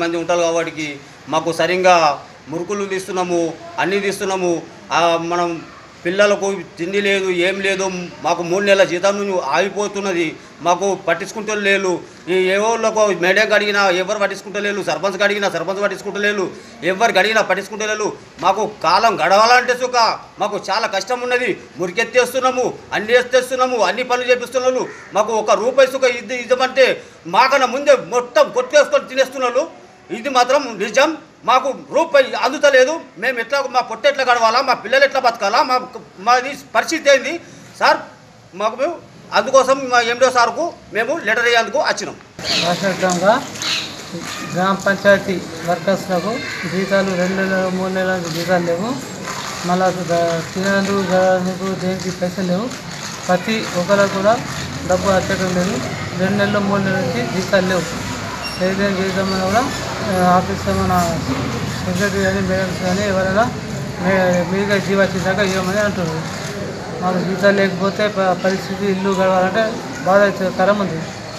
మంది ఉంటారు కాబట్టి మాకు సరిగ్గా మురుకులు తీస్తున్నాము, అన్నీ తీస్తున్నాము. మనం పిల్లలకు తిండి లేదు, ఏం లేదు. మాకు 3 నెలల జీతం ఆగిపోతున్నది. మాకు పట్టించుకుంటలేరు. ఈ ఎవరికి మేడంకి అడిగినా ఎవరు పట్టించుకుంటలేరు, సర్పంచ్కి అడిగినా సర్పంచ్ పట్టించుకుంటలేరు, ఎవరికి అడిగినా పట్టించుకుంటలేరు. మాకు కాలం గడవాలంటే సుఖ మాకు చాలా కష్టం ఉన్నది. మురికెత్తేస్తున్నాము, అన్నీ ఎత్తేస్తున్నాము, అన్ని పనులు చేపిస్తున్నాము. మాకు 1 రూపాయి సుఖ ఇద్దామంటే మాకన్నా ముందే మొత్తం కొట్టేసుకొని తినేస్తున్నారు. ఇది మాత్రం నిజం. మాకు రూపాయి అందుతలేదు. మేము ఎట్లా మా పొట్ట ఎట్లా గడవాలా, మా పిల్లలు ఎట్లా బతకాలా, మాది పరిస్థితి ఏంది సార్? మాకు అందుకోసం మా ఎండో సార్కు మేము లెటర్ ఇయ్యేందుకు వచ్చినాం. రాష్ట్రంగా గ్రామ పంచాయతీ వర్కర్స్లకు జీతాలు 2 నెలలు 3 నెలల జీతాలు లేవు. మళ్ళా తినేందుకు దేనికి పైసలు లేవు. ప్రతి ఒక్కరికి కూడా డబ్బు వచ్చేయడం లేదు. 2 నెలలు 3 నెలల నుంచి జీతాలు లేవు. ఏదైనా జీతమన్నా కూడా ఆఫీస్లో మన సెక్రటరీ కానీ మేడమ్స్ కానీ ఎవరైనా మీరుగా జీవచ్చేదాకా ఇవ్వమని అంటున్నారు. మాకు జీతాలు లేకపోతే పరిస్థితి ఇల్లు గడవాలంటే బాధాకరం ఉంది.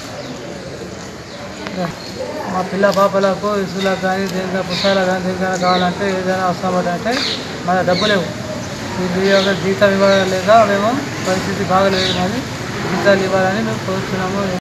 మా పిల్ల పాపలకు ఇసులకు కానీ దేనికైనా పుస్తకాలు కానీ దేనికైనా కావాలంటే ఏదైనా అవసరం పడాలంటే మన డబ్బు లేవు. జీతాలు ఇవ్వలేక మేము పరిస్థితి బాగలేదు, కానీ జీతాలు ఇవ్వాలని మేము కోరుతున్నాము.